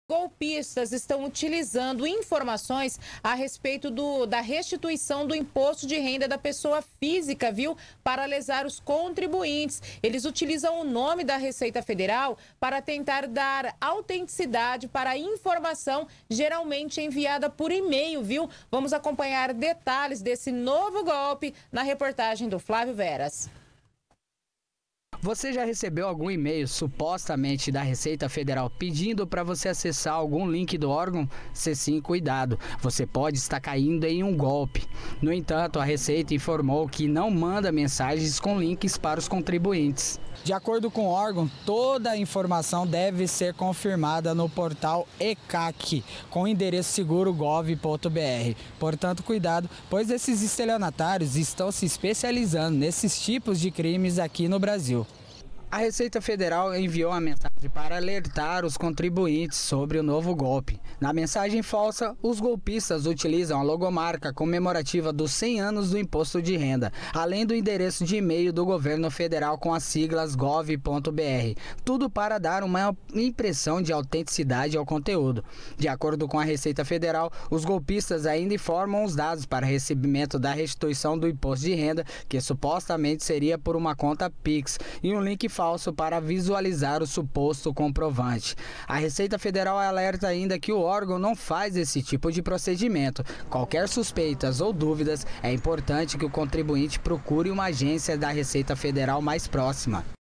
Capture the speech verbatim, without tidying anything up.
Golpistas estão utilizando informações a respeito do, da restituição do imposto de renda da pessoa física, viu? Para lesar os contribuintes. Eles utilizam o nome da Receita Federal para tentar dar autenticidade para a informação geralmente enviada por e-mail, viu? Vamos acompanhar detalhes desse novo golpe na reportagem do Flávio Veras. Você já recebeu algum e-mail supostamente da Receita Federal pedindo para você acessar algum link do órgão? Se sim, cuidado, você pode estar caindo em um golpe. No entanto, a Receita informou que não manda mensagens com links para os contribuintes. De acordo com o órgão, toda a informação deve ser confirmada no portal E C A C, com o endereço seguro gov ponto br. Portanto, cuidado, pois esses estelionatários estão se especializando nesses tipos de crimes aqui no Brasil. A Receita Federal enviou uma mensagem para alertar os contribuintes sobre o novo golpe. Na mensagem falsa, os golpistas utilizam a logomarca comemorativa dos cem anos do imposto de renda, além do endereço de e-mail do governo federal com as siglas gov ponto br, tudo para dar uma impressão de autenticidade ao conteúdo. De acordo com a Receita Federal, os golpistas ainda informam os dados para recebimento da restituição do imposto de renda, que supostamente seria por uma conta Pix, e um link falso para visualizar o suposto comprovante. A Receita Federal alerta ainda que o órgão não faz esse tipo de procedimento. Qualquer suspeitas ou dúvidas, é importante que o contribuinte procure uma agência da Receita Federal mais próxima.